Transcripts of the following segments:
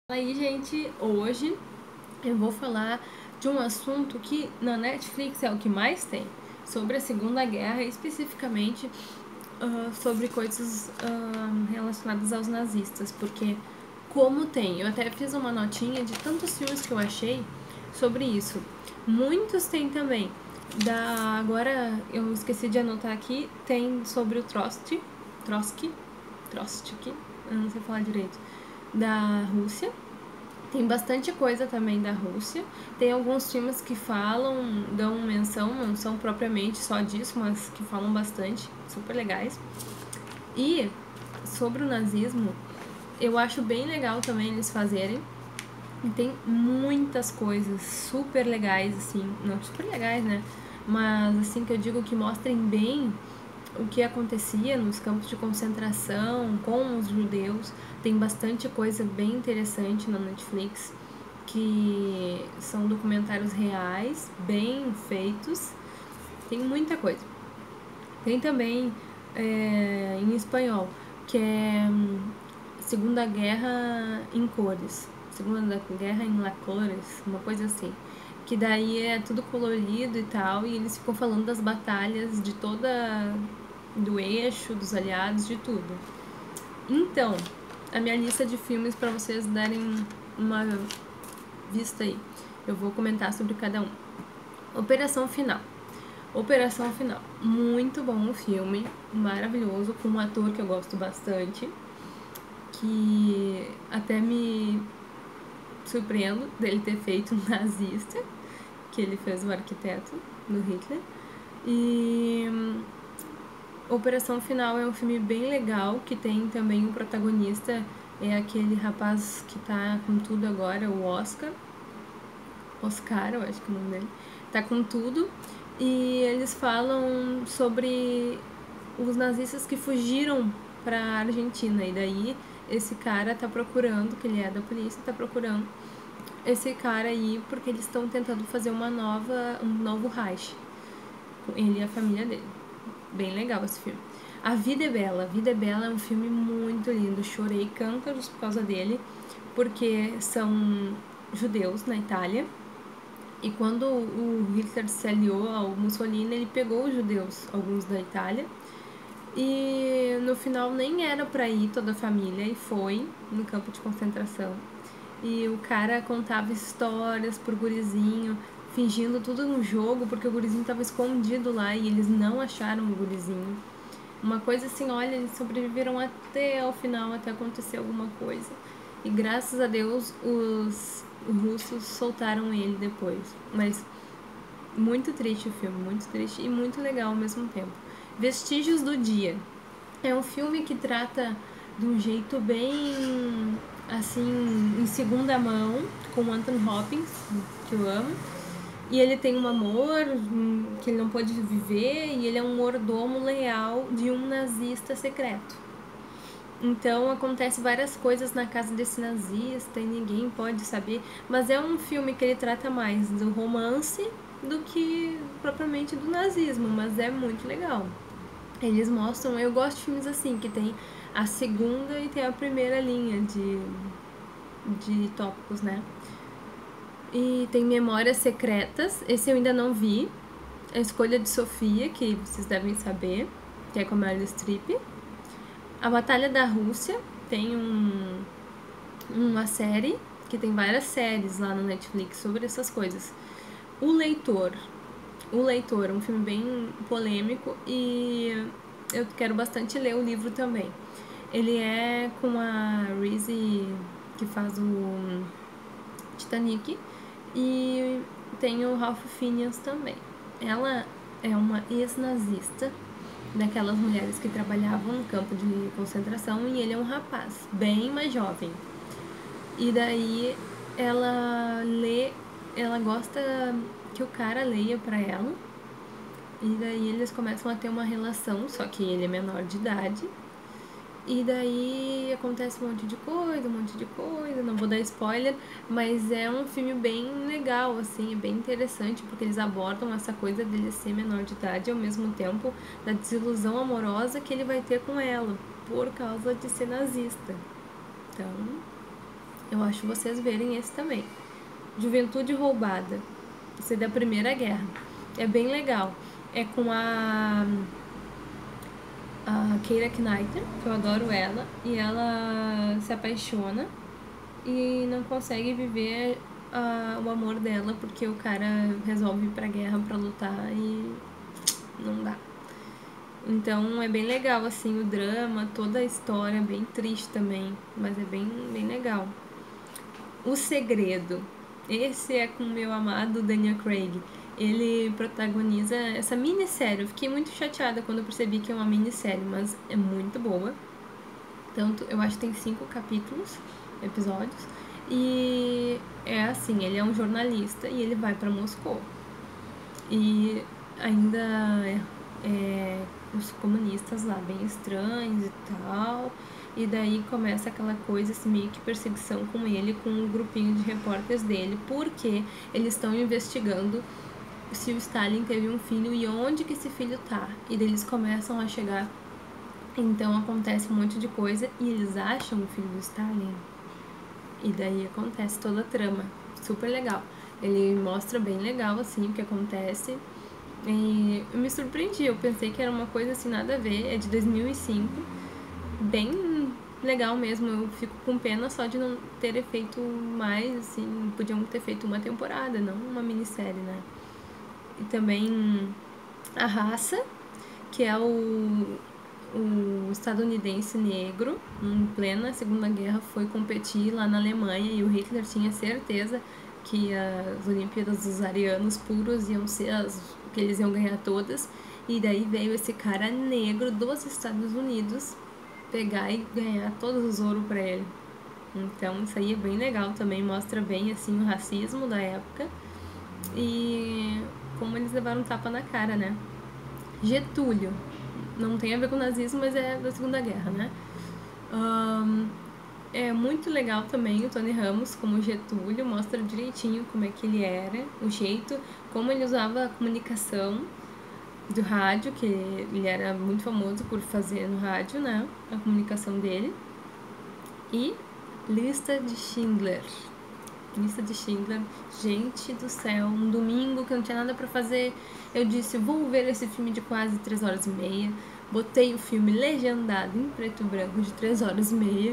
Aí, gente, hoje eu vou falar de um assunto que na Netflix é o que mais tem, sobre a Segunda Guerra, especificamente sobre coisas relacionadas aos nazistas, porque como tem, eu até fiz uma notinha de tantos filmes que eu achei sobre isso. Muitos tem também. Agora eu esqueci de anotar aqui, tem sobre o Trotsky, eu não sei falar direito, da Rússia. Tem bastante coisa também da Rússia. Tem alguns filmes que falam, dão menção, não são propriamente só disso, mas que falam bastante, super legais. E sobre o nazismo, eu acho bem legal também eles fazerem. E tem muitas coisas super legais, assim, não super legais, né? Mas assim que eu digo que mostrem bem o que acontecia nos campos de concentração com os judeus. Tem bastante coisa bem interessante na Netflix, que são documentários reais, bem feitos. Tem muita coisa. Tem também em espanhol, que é Segunda Guerra em Cores. Segunda Guerra em La Cores, uma coisa assim. Que daí é tudo colorido e tal, e eles ficam falando das batalhas de toda do eixo, dos aliados, de tudo. Então, a minha lista de filmes para vocês darem uma vista aí. Eu vou comentar sobre cada um. Operação Final. Operação Final. Muito bom o filme, maravilhoso, com um ator que eu gosto bastante, que até me surpreendo dele ter feito um nazista, que ele fez o arquiteto do Hitler. E Operação Final é um filme bem legal, que tem também um protagonista, é aquele rapaz que tá com tudo agora, o Oscar, eu acho que é o nome dele, tá com tudo, e eles falam sobre os nazistas que fugiram pra Argentina, e daí esse cara tá procurando, que ele é da polícia, tá procurando esse cara aí porque eles estão tentando fazer um novo Reich, ele e a família dele. Bem legal esse filme. A Vida é Bela. A Vida é Bela é um filme muito lindo. Chorei cântaros por causa dele, porque são judeus na Itália. E quando o Hitler se aliou ao Mussolini, ele pegou os judeus, alguns da Itália. E no final nem era pra ir toda a família, e foi no campo de concentração. E o cara contava histórias pro gurizinho, fingindo tudo um jogo, porque o gurizinho tava escondido lá e eles não acharam o gurizinho. Uma coisa assim, olha, eles sobreviveram até ao final, até acontecer alguma coisa. E graças a Deus os russos soltaram ele depois. Mas muito triste o filme, muito triste e muito legal ao mesmo tempo. Vestígios do Dia. É um filme que trata de um jeito bem, assim, em segunda mão, com o Anthony Hopkins, que eu amo. E ele tem um amor que ele não pode viver, e ele é um mordomo leal de um nazista secreto. Então acontece várias coisas na casa desse nazista e ninguém pode saber. Mas é um filme que ele trata mais do romance do que propriamente do nazismo, mas é muito legal. Eles mostram, eu gosto de filmes assim, que tem a segunda e tem a primeira linha de tópicos, né? E tem Memórias Secretas, esse eu ainda não vi. A Escolha de Sofia, que vocês devem saber, que é com a Meryl Streep. A Batalha da Rússia, tem uma série, que tem várias séries lá no Netflix sobre essas coisas. O Leitor, um filme bem polêmico, e eu quero bastante ler o livro também. Ele é com a Reese, que faz o Titanic, e tem o Ralph Fiennes também. Ela é uma ex-nazista, daquelas mulheres que trabalhavam no campo de concentração, e ele é um rapaz bem mais jovem. E daí ela gosta que o cara leia pra ela, e daí eles começam a ter uma relação, só que ele é menor de idade. E daí acontece um monte de coisa, não vou dar spoiler, mas é um filme bem legal, assim, é bem interessante, porque eles abordam essa coisa dele ser menor de idade, ao mesmo tempo da desilusão amorosa que ele vai ter com ela, por causa de ser nazista. Então, Eu acho vocês verem esse também. Juventude Roubada. Esse é da Primeira Guerra. É bem legal. É com a Keira Knightley, que eu adoro ela, e ela se apaixona e não consegue viver o amor dela porque o cara resolve ir pra guerra pra lutar e não dá. Então é bem legal, assim, o drama, toda a história é bem triste também, mas é bem, bem legal. O Segredo. Esse é com o meu amado Daniel Craig. Ele protagoniza essa minissérie. Eu fiquei muito chateada quando eu percebi que é uma minissérie, mas é muito boa. Tanto, eu acho que tem 5 episódios. E é assim, ele é um jornalista e ele vai pra Moscou. E ainda os comunistas lá bem estranhos e tal. E daí começa aquela coisa assim, meio que perseguição com ele, com um grupinho de repórteres dele, porque eles estão investigando se o Stalin teve um filho e onde que esse filho tá. E daí eles começam a chegar. Então acontece um monte de coisa e eles acham o filho do Stalin. E daí acontece toda a trama. Super legal. Ele mostra bem legal assim o que acontece. E eu me surpreendi, eu pensei que era uma coisa assim nada a ver. É de 2005. Bem legal mesmo. Eu fico com pena só de não ter feito mais, assim. Podiam ter feito uma temporada, não uma minissérie, né? E também A Raça, que é o estadunidense negro, em plena Segunda Guerra, foi competir lá na Alemanha e o Hitler tinha certeza que as Olimpíadas dos arianos puros iam ser que eles iam ganhar todas. E daí veio esse cara negro dos Estados Unidos pegar e ganhar todos os ouros para ele. Então isso aí é bem legal também, mostra bem assim o racismo da época e como eles levaram um tapa na cara, né? Getúlio. Não tem a ver com o nazismo, mas é da Segunda Guerra, né? É muito legal também o Tony Ramos como Getúlio, mostra direitinho como é que ele era, o jeito, como ele usava a comunicação do rádio, que ele era muito famoso por fazer no rádio, né? A comunicação dele. E Lista de Schindler. Lista de Schindler, gente do céu, um domingo que eu não tinha nada pra fazer, eu disse, vou ver esse filme de quase 3 horas e meia, botei o filme legendado em preto e branco de 3 horas e meia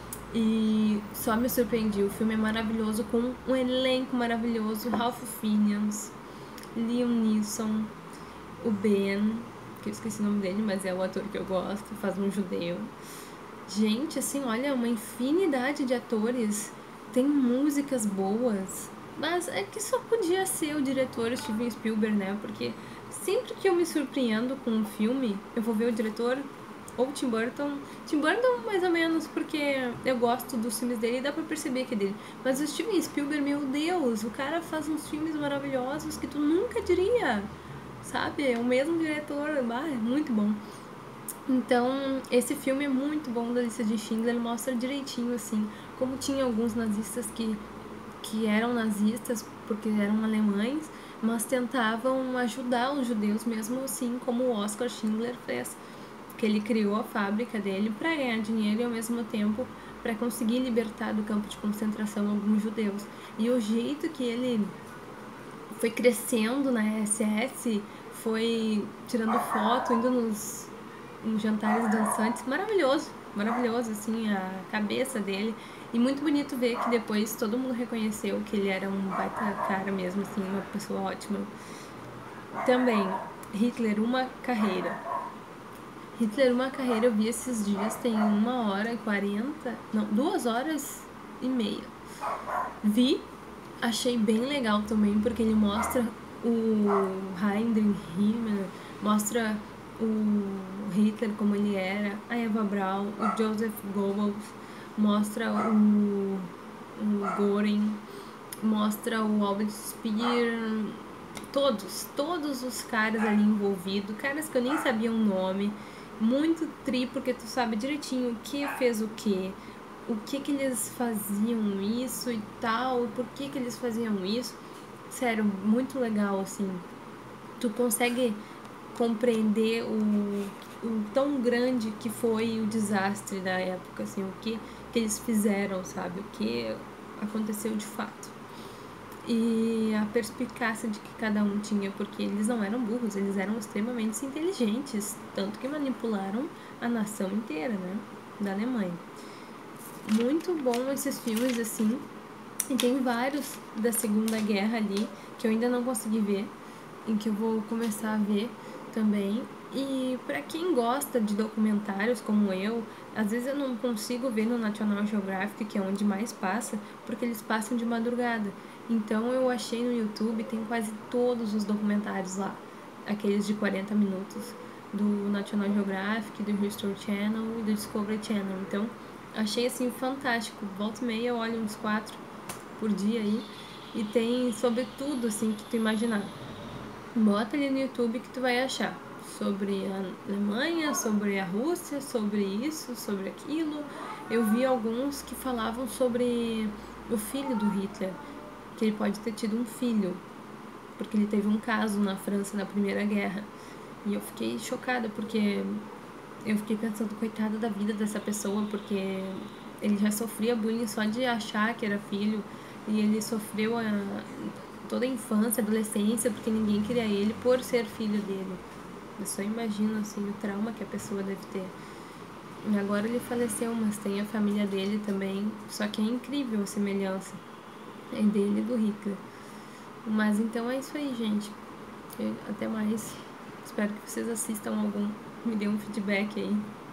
e só me surpreendi, o filme é maravilhoso, com um elenco maravilhoso, Ralph Fiennes, Liam Neeson, o Ben, que eu esqueci o nome dele, mas é o ator que eu gosto, faz um judeu. Gente, assim, olha, uma infinidade de atores, tem músicas boas, mas é que só podia ser o diretor Steven Spielberg, né? Porque sempre que eu me surpreendo com um filme, eu vou ver o diretor ou Tim Burton. Tim Burton, mais ou menos, porque eu gosto dos filmes dele e dá pra perceber que é dele. Mas o Steven Spielberg, meu Deus, o cara faz uns filmes maravilhosos que tu nunca diria, sabe? É o mesmo diretor, é muito bom. Então, esse filme é muito bom da Lista de Schindler, ele mostra direitinho, assim, como tinha alguns nazistas que eram nazistas porque eram alemães, mas tentavam ajudar os judeus mesmo assim, como o Oskar Schindler fez, que ele criou a fábrica dele para ganhar dinheiro e ao mesmo tempo para conseguir libertar do campo de concentração alguns judeus. E o jeito que ele foi crescendo na SS, foi tirando foto, indo nos jantares dançantes, maravilhoso, maravilhoso, assim, a cabeça dele. E muito bonito ver que depois todo mundo reconheceu que ele era um baita cara mesmo, assim, uma pessoa ótima. Também, Hitler, uma carreira. Hitler, uma carreira, eu vi esses dias, tem 1h40, não, 2h30. Vi, achei bem legal também, porque ele mostra o Heinrich Himmler, mostra o Hitler como ele era, a Eva Braun, o Joseph Goebbels, mostra o Göring, mostra o Albert Speer, todos os caras ali envolvidos, caras que eu nem sabia o nome, muito tri, porque tu sabe direitinho o que fez o que eles faziam isso e tal, por que eles faziam isso. Sério, muito legal, assim. Tu consegue compreender o tão grande que foi o desastre da época, assim, o que que eles fizeram, sabe? O que aconteceu de fato. E a perspicácia de que cada um tinha, porque eles não eram burros, eles eram extremamente inteligentes, tanto que manipularam a nação inteira, né, da Alemanha. Muito bom esses filmes, assim, e tem vários da Segunda Guerra ali, que eu ainda não consegui ver, e que eu vou começar a ver também. E para quem gosta de documentários como eu, às vezes eu não consigo ver no National Geographic, que é onde mais passa, porque eles passam de madrugada. Então eu achei no YouTube, tem quase todos os documentários lá, aqueles de 40 minutos, do National Geographic, do History Channel e do Discovery Channel. Então achei assim fantástico. Volta e meia eu olho uns 4 por dia aí, e tem sobre tudo assim que tu imaginar. Bota ali no YouTube que tu vai achar sobre a Alemanha, sobre a Rússia, sobre isso, sobre aquilo. Eu vi alguns que falavam sobre o filho do Hitler, que ele pode ter tido um filho, porque ele teve um caso na França na Primeira Guerra. E eu fiquei chocada, porque eu fiquei pensando, coitada da vida dessa pessoa, porque ele já sofria bullying só de achar que era filho, e ele sofreu toda a infância, adolescência, porque ninguém queria ele por ser filho dele. Eu só imagino, assim, o trauma que a pessoa deve ter. E agora ele faleceu, mas tem a família dele também, só que é incrível a semelhança dele e do Hitler. Mas então é isso aí, gente. Até mais. Espero que vocês assistam algum. Me dê um feedback aí.